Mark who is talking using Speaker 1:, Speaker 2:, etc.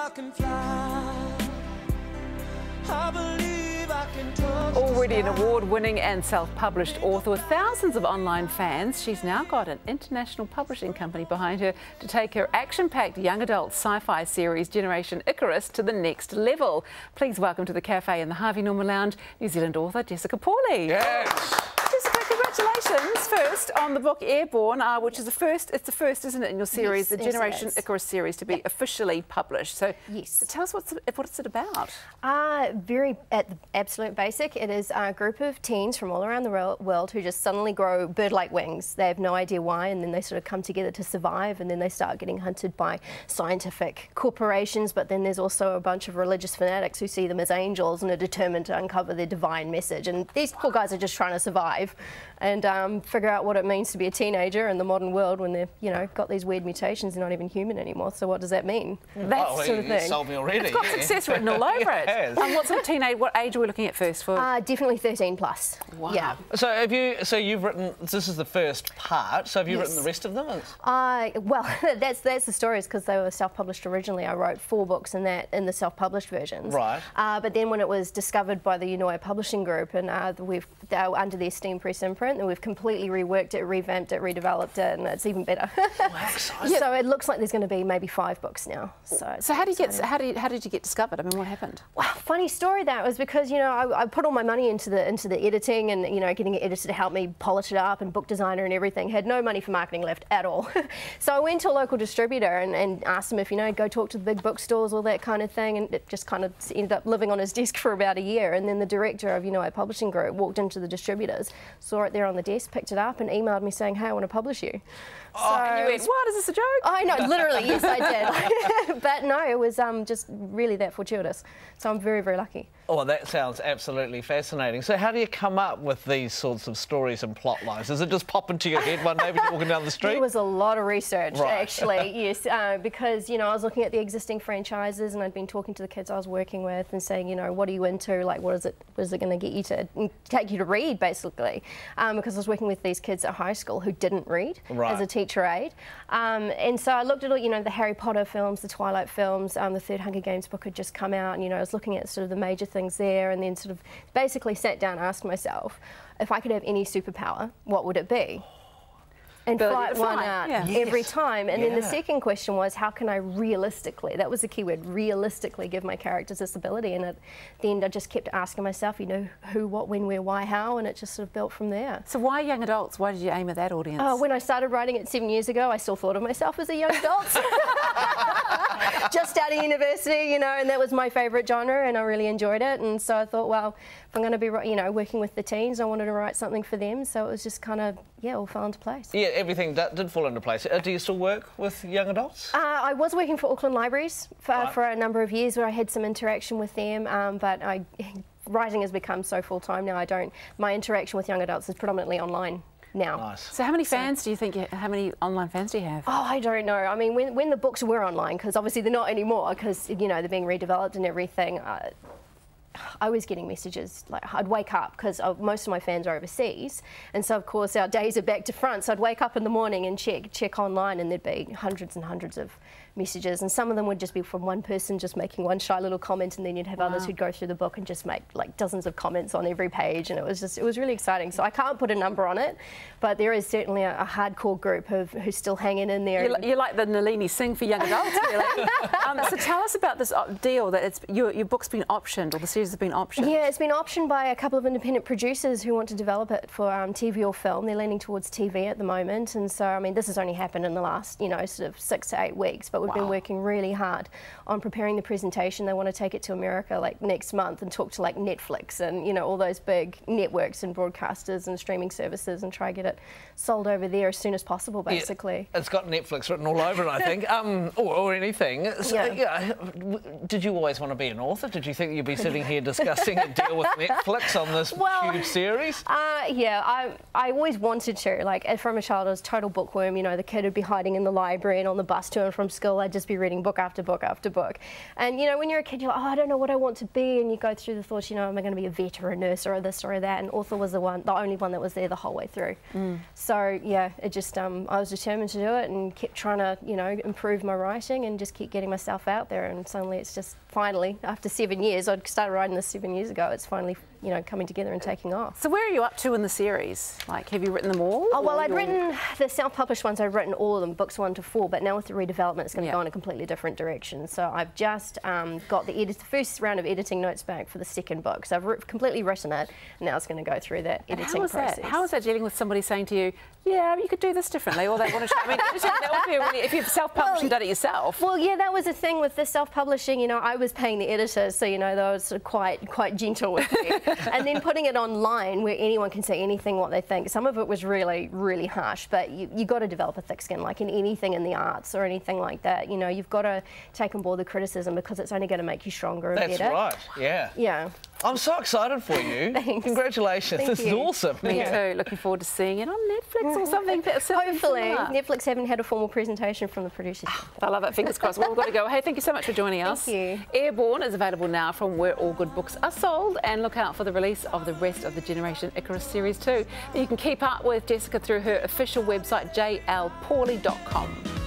Speaker 1: I can fly. I believe I can touch.
Speaker 2: Already an award-winning and self-published author with thousands of online fans, she's now got an international publishing company behind her to take her action-packed young adult sci-fi series Generation Icarus to the next level. Please welcome to the cafe in the Harvey Norman Lounge, New Zealand author Jessica Pawley.
Speaker 3: Yes.
Speaker 2: Jessica, congratulations first on the book Airborne, which is the first, it's the first, isn't it, in your series,
Speaker 4: Yes,
Speaker 2: the Generation Icarus series to be officially published. So
Speaker 4: yes.
Speaker 2: Tell us what's it about.
Speaker 4: Very at the absolute basic, it is a group of teens from all around the world who just suddenly grow bird-like wings. They have no idea why, and then they sort of come together to survive, and then they start getting hunted by scientific corporations, but then there's also a bunch of religious fanatics who see them as angels and are determined to uncover their divine message. And these poor guys are just trying to survive and figure out what it means to be a teenager in the modern world when they've, you know, got these weird mutations, they're not even human anymore. So what does that mean? That sort of thing.
Speaker 3: Sold me already.
Speaker 2: It's got success written all over it. What sort of teenage? What age are we looking at first for?
Speaker 4: Definitely 13 plus.
Speaker 2: Wow.
Speaker 4: Yeah.
Speaker 3: So have you? So you've written. This is the first part. So have you written the rest of them?
Speaker 4: Well, that's the story. Is because they were self-published originally. I wrote 4 books in the self-published versions.
Speaker 3: Right.
Speaker 4: But then when it was discovered by the Unoi Publishing Group, and they were under their Steam Press imprint, and we've completely reworked it, revamped it, redeveloped it, and it's even better. So it looks like there's going to be maybe 5 books now. So
Speaker 2: how did you get discovered? I mean, what happened?
Speaker 4: Well, funny story that was because, you know, I put all my money into the editing and, you know, getting an editor to help me polish it up, and book designer and everything. Had no money for marketing left at all. So I went to a local distributor and asked him if, you know, go talk to the big bookstores, all that kind of thing, and it just kind of ended up living on his desk for about a year. And then the director of Unoi Publishing Group walked into the distributors, saw it there on the desk, picked it up and emailed me saying, hey, I want to publish you.
Speaker 2: So you went, what, is this a joke?
Speaker 4: I know, literally, yes, I did. But no, it was just really that fortuitous. So I'm very, very lucky.
Speaker 3: Oh, that sounds absolutely fascinating. So how do you come up with these sorts of stories and plot lines? Does it just pop into your head one day when you're walking down the street?
Speaker 4: There was a lot of research, actually, yes, because, you know, I was looking at the existing franchises and I'd been talking to the kids I was working with and saying, you know, what are you into? Like, what is it going to get you to take you to read, basically? Because I was working with these kids at high school who didn't read as a teacher aide. And so I looked at all, you know, the Harry Potter films, the Twilight films, the third Hunger Games book had just come out, and, you know, I was looking at sort of the major things there, and then sort of basically sat down and asked myself, if I could have any superpower, what would it be? And flight won out every time. And then the second question was, how can I realistically, that was the key word, realistically give my characters this ability? And at the end I just kept asking myself, you know, who, what, when, where, why, how, and it just sort of built from there.
Speaker 2: So why young adults? Why did you aim at that audience?
Speaker 4: When I started writing it 7 years ago, I still thought of myself as a young adult. Just out of university, you know, and that was my favourite genre, and I really enjoyed it. And so I thought, well, if I'm going to be, you know, working with the teens, I wanted to write something for them. So it was just kind of, all fell into place.
Speaker 3: Yeah, everything did fall into place. Do you still work with young adults?
Speaker 4: I was working for Auckland Libraries for a number of years, where I had some interaction with them, but writing has become so full-time now. My interaction with young adults is predominantly online now.
Speaker 3: Nice.
Speaker 2: So how many fans do you think, how many online fans do you have?
Speaker 4: Oh, I don't know. I mean, when the books were online, because obviously they're not anymore, because, you know, they're being redeveloped and everything, I was getting messages, like I'd wake up, because most of my fans are overseas, and so of course our days are back to front, so I'd wake up in the morning and check online, and there'd be hundreds and hundreds of messages, and some of them would just be from one person just making one shy little comment, and then you'd have others who'd go through the book and just make like dozens of comments on every page, and it was really exciting. So I can't put a number on it, but there is certainly a hardcore group who's still hanging in there.
Speaker 2: You're like the Nalini Singh for young adults, really. So tell us about this deal that your book's been optioned, or the series has been optioned.
Speaker 4: Yeah, it's been optioned by a couple of independent producers who want to develop it for TV or film. They're leaning towards TV at the moment, and so I mean this has only happened in the last, you know, sort of 6 to 8 weeks, but we've been working really hard on preparing the presentation. They want to take it to America like next month and talk to like Netflix and, you know, all those big networks and broadcasters and streaming services, and try to get it sold over there as soon as possible, basically.
Speaker 3: Yeah, it's got Netflix written all over it, I think, or anything. So, did you always want to be an author? Did you think you'd be sitting here here discussing a deal with Netflix on this huge series?
Speaker 4: Yeah, I always wanted to. Like, from a child, I was a total bookworm. You know, the kid would be hiding in the library, and on the bus to and from school, I'd just be reading book after book after book. And, you know, when you're a kid, you're like, oh, I don't know what I want to be. And you go through the thoughts, you know, am I going to be a vet or a nurse or this or that? And author was the only one that was there the whole way through. So, yeah, it just, I was determined to do it and kept trying to, you know, improve my writing and just keep getting myself out there. And suddenly it's just finally, after 7 years, I started writing this 7 years ago, it's finally, you know, coming together and taking off.
Speaker 2: So where are you up to in the series? Like, have you written them all?
Speaker 4: Oh, well, I'd written the self-published ones, I'd written all of them, books 1 to 4, but now with the redevelopment, it's going to go in a completely different direction. So I've just got the first round of editing notes back for the second book. So I've completely written it, and now it's going to go through that editing process.
Speaker 2: How is that dealing with somebody saying to you, yeah, you could do this differently, or they want to, I mean, that would be really, if you've self-published and done it yourself.
Speaker 4: Well, yeah, that was the thing with the self-publishing, you know, I was paying the editors, so, you know, they were sort of quite gentle with me. And then putting it online where anyone can say anything what they think, some of it was really, really harsh, but you got to develop a thick skin, like in anything in the arts or anything like that. You know, you've got to take on board the criticism because it's only going to make you stronger and better.
Speaker 3: That's right, yeah.
Speaker 4: Yeah.
Speaker 3: I'm so excited for you.
Speaker 4: Thanks.
Speaker 3: Congratulations. This is awesome.
Speaker 2: Me too. Looking forward to seeing it on Netflix or something.
Speaker 4: Hopefully. Netflix haven't had a formal presentation from the producers.
Speaker 2: I love it. Fingers crossed. Well, we've got to go. Hey, thank you so much for joining us.
Speaker 4: Thank you.
Speaker 2: Airborne is available now from where all good books are sold, and look out for the release of the rest of the Generation Icarus series too. You can keep up with Jessica through her official website, jlpawley.com.